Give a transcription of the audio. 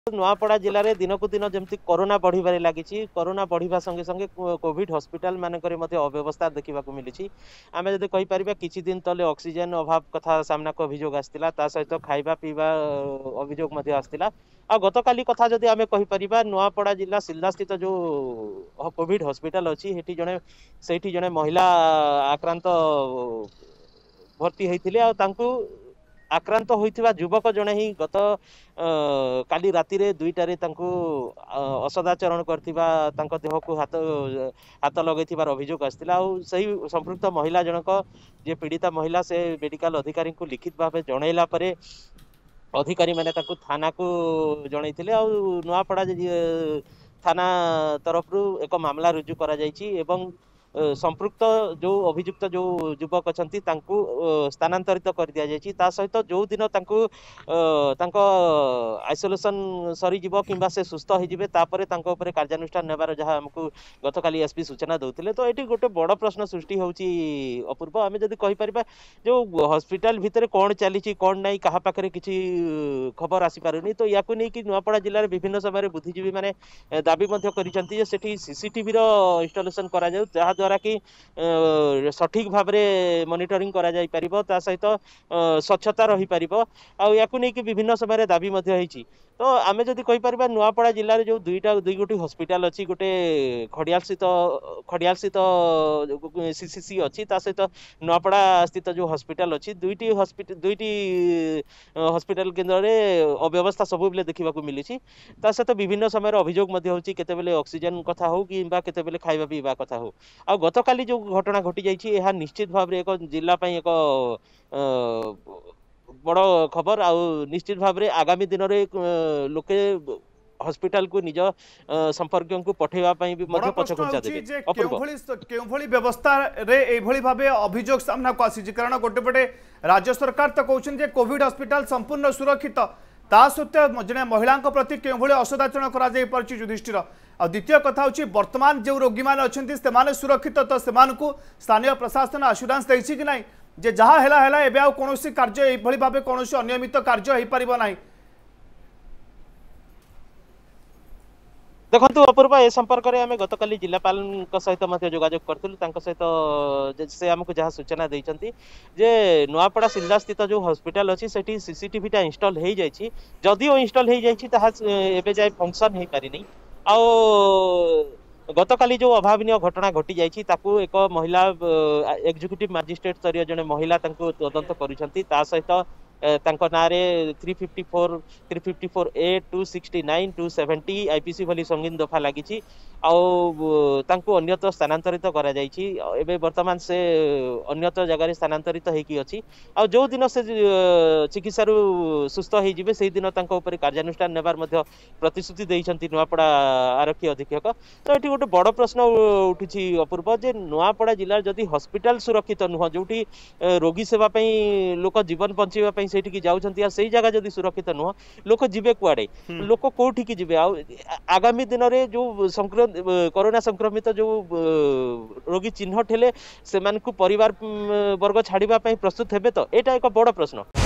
नुआपड़ा जिले में दिन को दिन जमी कोरोना बढ़िबार लगी कोरोना बढ़िया संगे संगे कोविड हॉस्पिटल मानक अव्यवस्था देखा मिली आम जब कहीपर किसी दिन तले ऑक्सीजन अभाव कथा सामना को अभियोग आसाला सहित खाइबा पीवा अभियोग आसाला आ गत काली कथा जदि आम कहीपर नुआपड़ा जिला सिल्ला स्थित जो कोविड हॉस्पिटल अच्छी जड़े महिला आक्रांत भर्ती होते आक्रांत होइथिबा युवक जने ही गत काली राति रे दुईटारे असदाचरण करथिबा तांको देह को हाथ लगेथिबार अभियोग आस्तिला आ सही संपृक्त महिला जनक जे पीड़िता महिला से मेडिकल अधिकारी को लिखित भाव जनइला परे अधिकारी माने ताकू थाना को जनइथिले आ नुआपड़ा थाना तरफ एक मामला रुजु करा जायछि एवं संपृक्त जो अभियुक्त जो युवक अच्छा स्थानांतरित कर दि जाए सहित जो दिन आइसोलेसन सरी कि से सुस्थ होपर कार्यानुष्ठान नेबार जहाँ आमको गत काली एसपी सूचना दौले तो ये गोटे बड़ प्रश्न सृष्टि होची अपूर्व आम जब कहीपर जो हॉस्पिटल भितर कौन चली कौन ना क्या पाखे किसी खबर आसीपारुनी तो या नुआपड़ा जिले में विभिन्न समय बुद्धिजीवी मैंने दाबी कर सीसीटीवी इंस्टॉलेशन करा जहाँ द्वारा कि सठिक भाव में मॉनिटरिंग करा जाई परिबो ता सहित स्वच्छता रही परिबो आ याकु नै कि विभिन्न समय दाबी मध्य होईची तो आमे जदि कहि परबा नुआपड़ा जिल्ला रे जो दुई गोटी हॉस्पिटल अछि गोटे खडियाल स्थित सीसीसी अछि ता सहित नुआपड़ा स्थित जो हॉस्पिटल अछि दुईटी हॉस्पिटल केंद्र रे अव्यवस्था सब बेले देखिबा को मिली छि ता सहित विभिन्न समय अभियोग मध्य होछि केते बेले ऑक्सीजन कथा हो कि केते बेले खाइबा पीबा कथा हो आ गत काली जो घटना घटी जाइए यह निश्चित भाव में एक जिला एक बड़ खबर आ निश्चित भाव में आगामी दिन में लोके हॉस्पिटल को निज संपर्क को पठेवा भी पछघुंचा देबे व्यवस्था रे भाव अभियोग सामना को आसी कारण गोटेपटे राज्य सरकार तो कहते कोविड हॉस्पिटल संपूर्ण सुरक्षित ता सत्वे जड़े महिला प्रति के असदाचरण कर युधिष्ठिर आ द्वितीय कथा हूँ वर्तमान जो रोगी मैंने अच्छा सुरक्षित तो से स्थानीय प्रशासन आश्योरेंस देछि कि नहीं जे जहाँ है एवं कौन कार्य भाव कौन अनियमित कार्य हो पार ना देखो अपूर्व ए संपर्क में आम गत काली जिलापाल सहित जोगाजोग करूँ सहित से आमको जहाँ सूचना देते जे नुआपड़ा सिल्ला स्थित जो हॉस्पिटल अच्छी से सीसीटीवी इंस्टॉल हो जाए जदिओ इंस्टॉल हो जाए जाए फंक्शन हो पारि आ गत काली जो अभावन घटना घटी जाइए एक महिला एग्जीक्यूटिव मजिस्ट्रेट स्तरीय जड़े महिला तदंत कर सहित ना 354A 269 270 आईपीसी भली संगीन दफा लगी अन्यत्र स्थानांतरित करा जाइछि एबे वर्तमान से अन्यत्र जगह स्थानांतरित होगी अच्छी आ जो दिन से चिकित्सा सुस्थ हो से दिन ऊपर कार्यानुष्ठान नेबार प्रतिश्रुति देइछंती नुआपड़ा आरक्षी अधीक्षक तो ये गोटे बड़ प्रश्न उठी अपूर्व जे नुआपड़ा जिले जदि हॉस्पिटल सुरक्षित नुह जो रोगी सेवा लोक जीवन बचाई से जाऊँगी से जगह जदि सुरक्षित नुह लोक जीवे कुआड़े लोक कौटी की जीवे आगामी दिन में जो कोरोना संक्रमित जो रोगी चिन्हट हेले से परिवार वर्ग छाड़िबा प्रस्तुत हेबे तो एटा एक बड़ प्रश्न।